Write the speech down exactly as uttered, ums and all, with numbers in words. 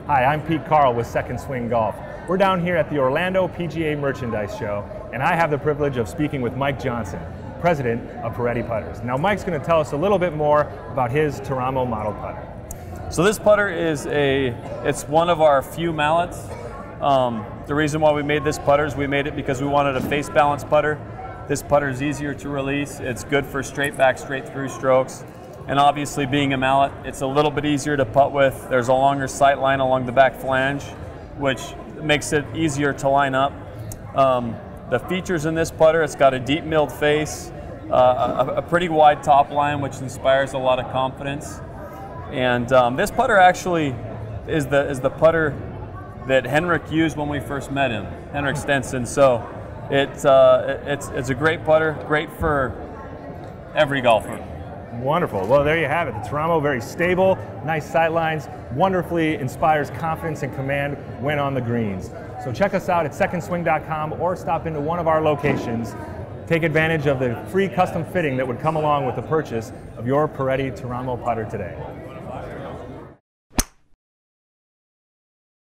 Hi, I'm Pete Carl with Second Swing Golf. We're down here at the Orlando P G A Merchandise Show, and I have the privilege of speaking with Mike Johnson, president of Peretti Putters. Now, Mike's going to tell us a little bit more about his Teramo model putter. So this putter is a, it's one of our few mallets. Um, the reason why we made this putter is we made it because we wanted a face balance putter. This putter is easier to release. It's good for straight back, straight through strokes. And obviously being a mallet, it's a little bit easier to putt with. There's a longer sight line along the back flange, which makes it easier to line up. Um, the features in this putter, it's got a deep milled face, uh, a, a pretty wide top line, which inspires a lot of confidence. And um, this putter actually is the, is the putter that Henrik used when we first met him, Henrik Stenson. So it, uh, it's, it's a great putter, great for every golfer. Wonderful. Well, there you have it. The Teramo, very stable, nice sight lines, wonderfully inspires confidence and command when on the greens. So check us out at second swing dot com or stop into one of our locations. Take advantage of the free custom fitting that would come along with the purchase of your Peretti Teramo putter today.